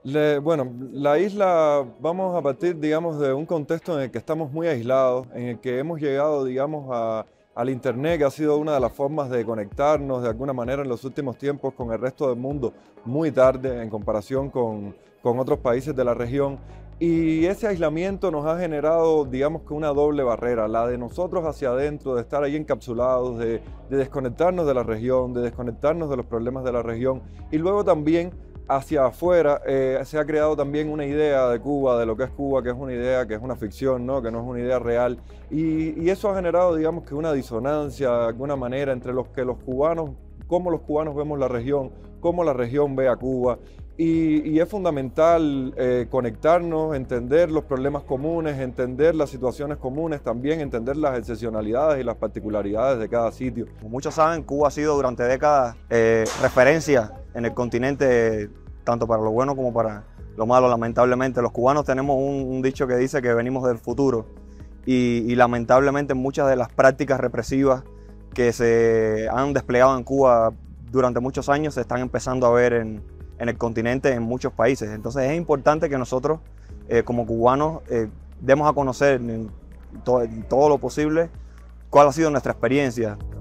Bueno, la isla, vamos a partir, digamos, de un contexto en el que estamos muy aislados, en el que hemos llegado, digamos, al Internet, que ha sido una de las formas de conectarnos de alguna manera en los últimos tiempos con el resto del mundo, muy tarde en comparación con otros países de la región. Y ese aislamiento nos ha generado, digamos, que una doble barrera, la de nosotros hacia adentro, de estar ahí encapsulados, de desconectarnos de la región, de desconectarnos de los problemas de la región, y luego también hacia afuera se ha creado también una idea de Cuba, de lo que es Cuba, que es una idea que es una ficción, ¿no? Que no es una idea real. Y eso ha generado, digamos, que una disonancia de alguna manera entre los que los cubanos, cómo los cubanos vemos la región, cómo la región ve a Cuba. Y es fundamental conectarnos, entender los problemas comunes, entender las situaciones comunes, también entender las excepcionalidades y las particularidades de cada sitio. Como muchos saben, Cuba ha sido durante décadas referencia en el continente, tanto para lo bueno como para lo malo, lamentablemente. Los cubanos tenemos un dicho que dice que venimos del futuro y lamentablemente muchas de las prácticas represivas que se han desplegado en Cuba durante muchos años se están empezando a ver en el continente, en muchos países. Entonces es importante que nosotros como cubanos demos a conocer en todo lo posible cuál ha sido nuestra experiencia.